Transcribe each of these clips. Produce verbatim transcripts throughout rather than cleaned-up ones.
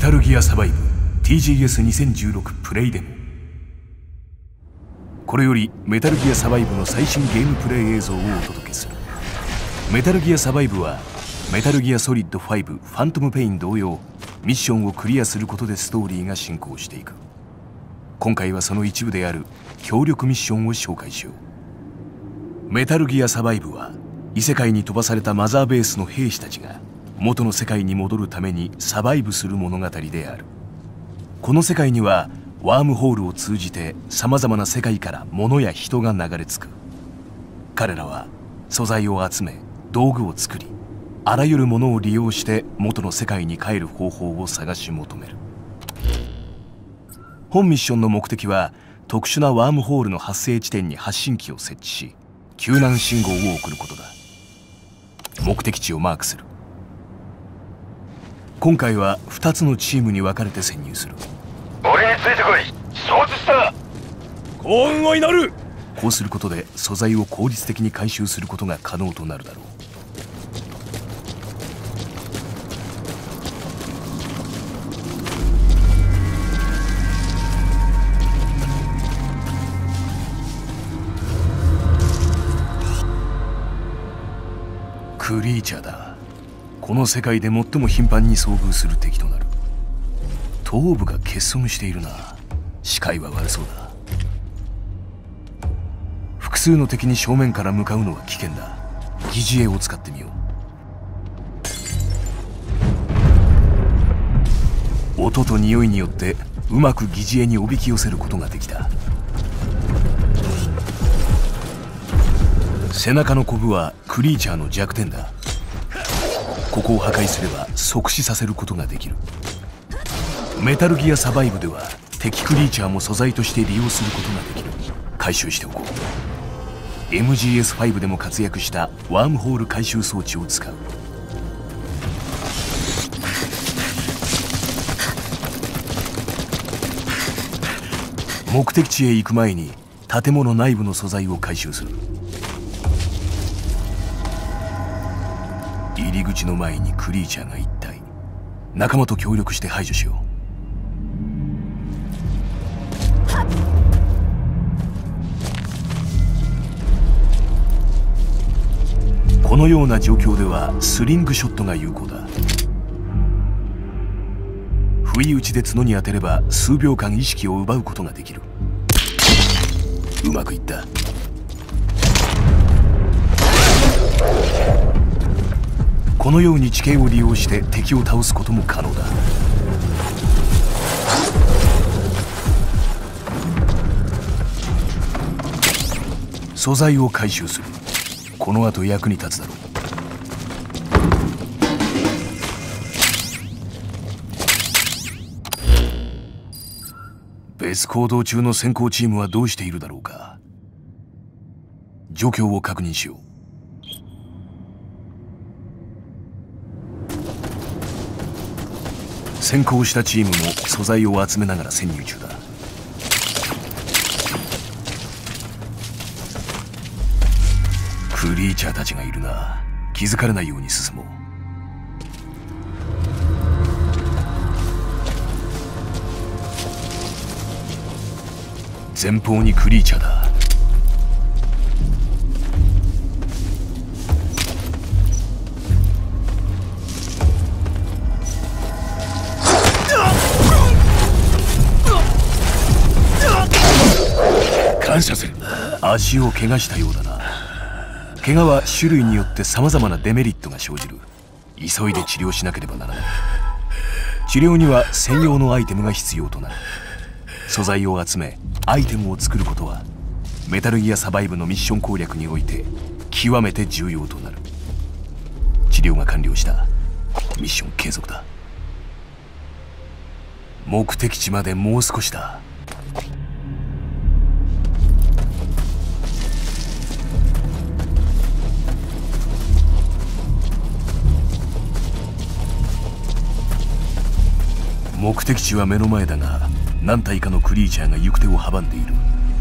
タルギアサバイブ ティージーエスにせんじゅうろく プレイデモ。これよりメタルギアサバイブの最新ゲームプレイ映像をお届けする。メタルギアサバイブはメタルギアソリッドファイブファントムペイン同様、ミッションをクリアすることでストーリーが進行していく。今回はその一部である協力ミッションを紹介しよう。メタルギアサバイブは異世界に飛ばされたマザーベースの兵士たちが元の世界に戻るためにサバイブする物語である。この世界にはワームホールを通じてさまざまな世界から物や人が流れ着く。彼らは素材を集め道具を作り、あらゆるものを利用して元の世界に帰る方法を探し求める。本ミッションの目的は特殊なワームホールの発生地点に発信機を設置し、救難信号を送ることだ。目的地をマークする。今回はふたつのチームに分かれて潜入する。 俺についてこい。承知した。 幸運を祈る。 こうすることで素材を効率的に回収することが可能となるだろう。クリーチャーだ。この世界で最も頻繁に遭遇する敵となる。頭部が欠損しているな。視界は悪そうだ。複数の敵に正面から向かうのは危険だ。疑似餌を使ってみよう。音と匂いによってうまく疑似餌におびき寄せることができた。背中のコブはクリーチャーの弱点だ。ここを破壊すれば即死させることができる。メタルギアサバイブでは敵クリーチャーも素材として利用することができる。回収しておこう。 エムジーエスファイブ でも活躍したワームホール回収装置を使う。目的地へ行く前に建物内部の素材を回収する。入り口の前にクリーチャーが一体。仲間と協力して排除しよう。このような状況ではスリングショットが有効だ。不意打ちで角に当てれば数秒間意識を奪うことができる。うまくいった。このように地形を利用して敵を倒すことも可能だ。素材を回収する。この後役に立つだろう。別行動中の先行チームはどうしているだろうか。状況を確認しよう。先行したチームも素材を集めながら潜入中だ。クリーチャーたちがいるな。気づかれないように進もう。前方にクリーチャーだ。感謝する。足を怪我したようだな。怪我は種類によって様々なデメリットが生じる。急いで治療しなければならない。治療には専用のアイテムが必要となる。素材を集めアイテムを作ることはメタルギアサバイブのミッション攻略において極めて重要となる。治療が完了した。ミッション継続だ。目的地までもう少しだ。目的地は目の前だが、何体かのクリーチャーが行く手を阻んでいる。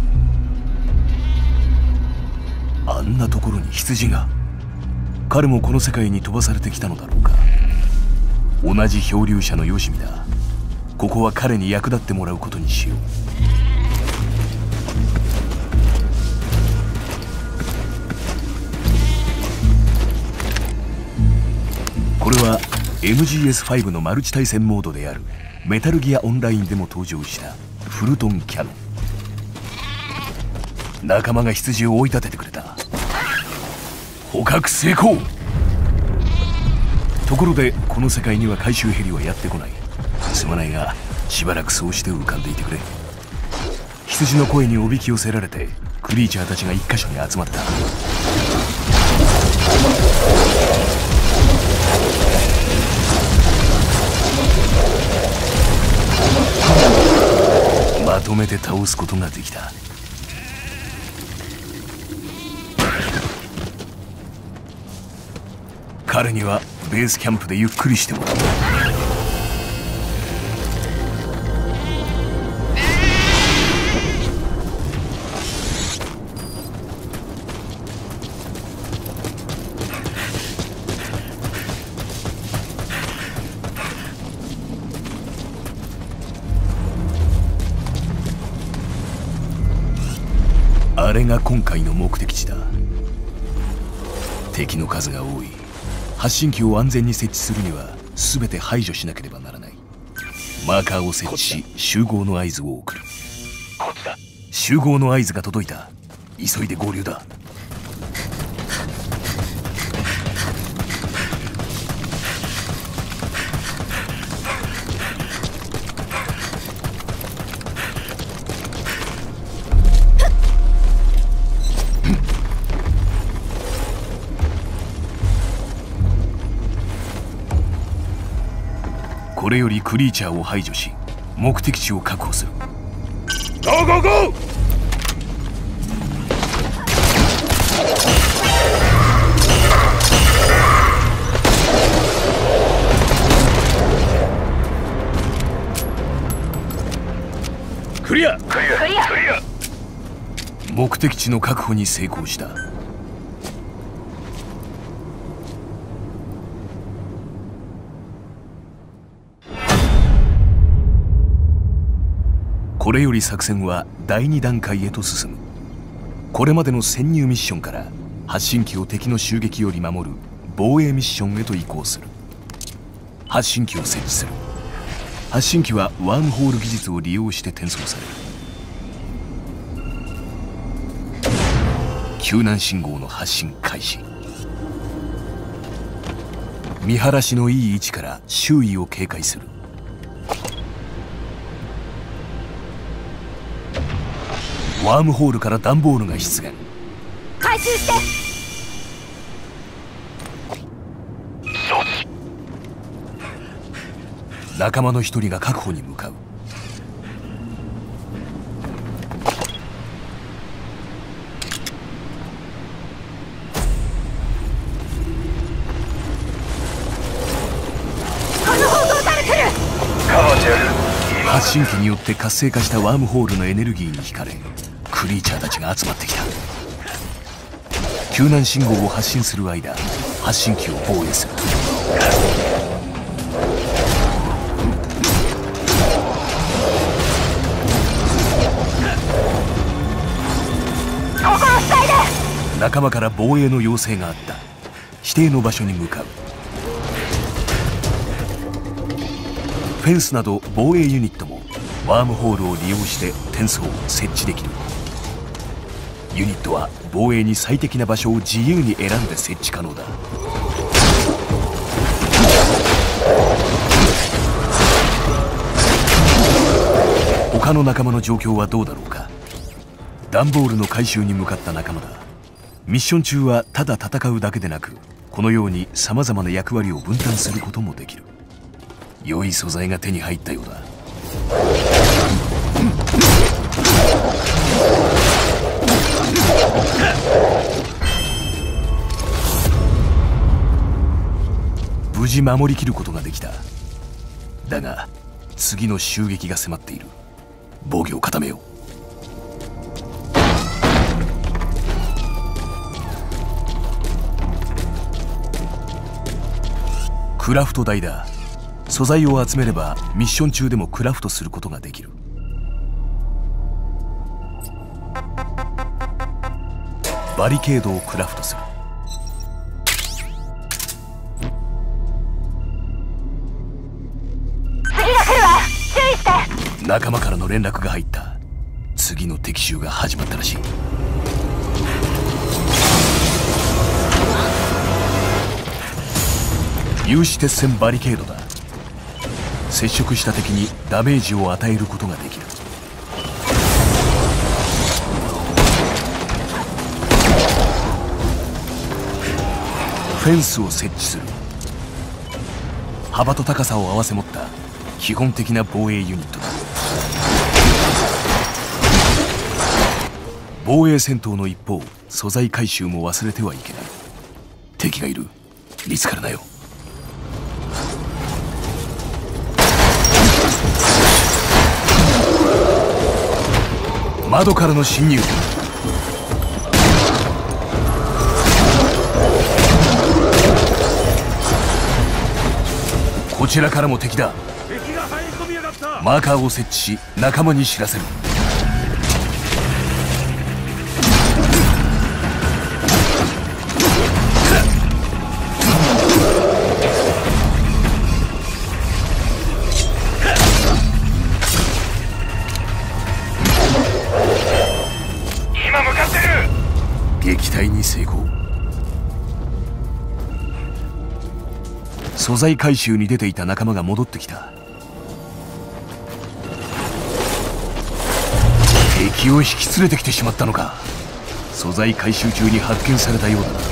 あんなところに羊が。彼もこの世界に飛ばされてきたのだろうか。同じ漂流者のヨシミだ。 ここは彼に役立ってもらうことにしよう。これは エムジーエスファイブ のマルチ対戦モードであるメタルギアオンラインでも登場したフルトンキャノン。仲間が羊を追い立ててくれた。捕獲成功。ところでこの世界には回収ヘリはやってこない。すまないがしばらくそうして浮かんでいてくれ。羊の声におびき寄せられてクリーチャーたちが一箇所に集まった。まとめて倒すことができた。彼にはベースキャンプでゆっくりしてもらう。あれが今回の目的地だ。敵の数が多い。発信機を安全に設置するには全て排除しなければならない。マーカーを設置し集合の合図を送る。 こっちだ。 集合の合図が届いた。急いで合流だ。これよりクリーチャーを排除し目的地を確保する。 ゴーゴーゴー。クリア。 クリア。クリア。クリア。 目的地の確保に成功した。これより作戦はだいに段階へと進む。これまでの潜入ミッションから発信機を敵の襲撃より守る防衛ミッションへと移行する。発信機を設置する。発信機はワームホール技術を利用して転送される。救難信号の発信開始。見晴らしのいい位置から周囲を警戒する。ワームホールから段ボールが出現。 回収して。 仲間の一人が確保に向かう。 この方向から来る。 カバーしてやる。 発信機によって活性化したワームホールのエネルギーに惹かれクリーチャーたちが集まってきた。救難信号を発信する間発信機を防衛する。 ここを塞いで。 仲間から防衛の要請があった。指定の場所に向かう。フェンスなど防衛ユニットもワームホールを利用して転送設置できる。ユニットは防衛に最適な場所を自由に選んで設置可能だ。他の仲間の状況はどうだろうか。段ボールの回収に向かった仲間だ。ミッション中はただ戦うだけでなくこのようにさまざまな役割を分担することもできる。良い素材が手に入ったようだ。無事守りきることができた。だが次の襲撃が迫っている。防御を固めよう。クラフト台だ。 素材を集めればミッション中でもクラフトすることができる。バリケードをクラフトする。 次が来るわ、注意して。 仲間からの連絡が入った。次の敵襲が始まったらしい。有刺鉄線バリケードだ。接触した敵にダメージを与えることができる。フェンスを設置する。幅と高さを合わせ持った基本的な防衛ユニットだ。防衛戦闘の一方、素材回収も忘れてはいけない。敵がいる。見つからなよ。窓からの侵入。こちらからも敵だ。 敵が入り込みやがった。 マーカーを設置し仲間に知らせる。 今向かってる。 撃退に成功。素材回収に出ていた仲間が戻ってきた。敵を引き連れてきてしまったのか。素材回収中に発見されたようだな。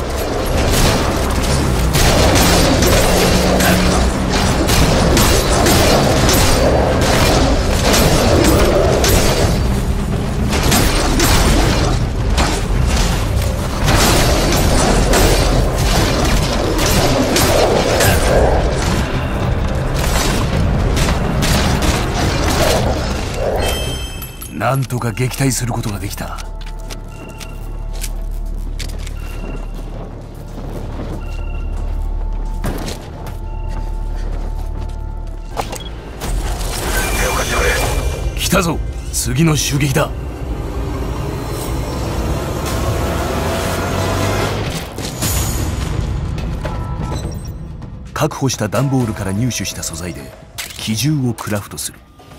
なんとか撃退することができた。来たぞ。次の襲撃だ。確保した段ボールから入手した素材で機銃をクラフトする。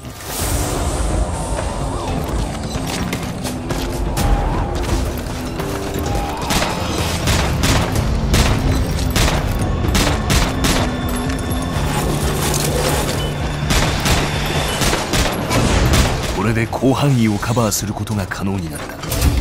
これで広範囲をカバーすることが可能になった。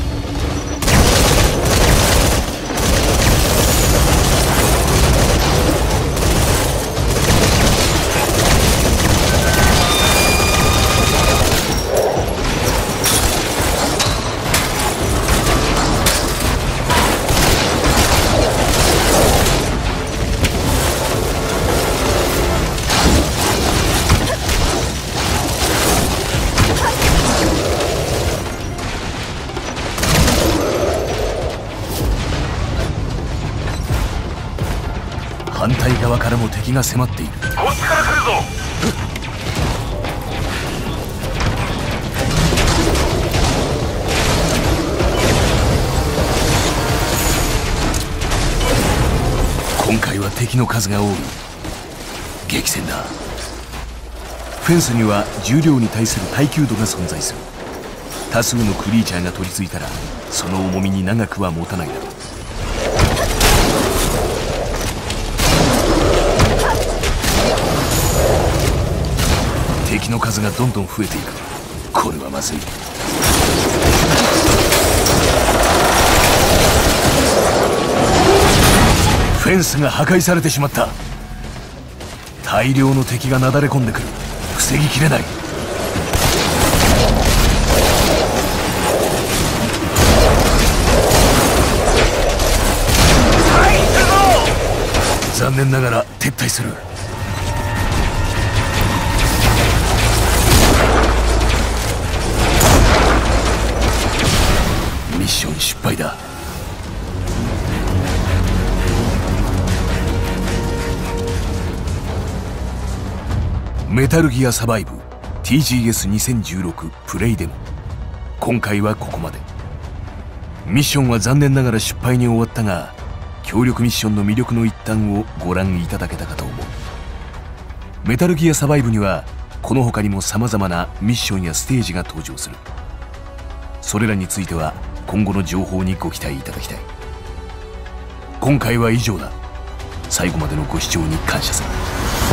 反対側からも敵が迫っている。 こっちから来るぞ。 今回は敵の数が多い。激戦だ。フェンスには重量に対する耐久度が存在する。多数のクリーチャーが取り付いたらその重みに長くは持たないだろう。敵の数がどんどん増えていく。これはまずい。フェンスが破壊されてしまった。大量の敵がなだれ込んでくる。防ぎきれない。残念ながら撤退する。ミッション失敗だ。 メタルギアサバイブ ティージーエスにせんじゅうろく プレイデモ。今回はここまで。ミッションは残念ながら失敗に終わったが、協力ミッションの魅力の一端をご覧いただけたかと思う。メタルギアサバイブにはこの他にも様々なミッションやステージが登場する。それらについては今後の情報にご期待いただきたい。今回は以上だ。最後までのご視聴に感謝する。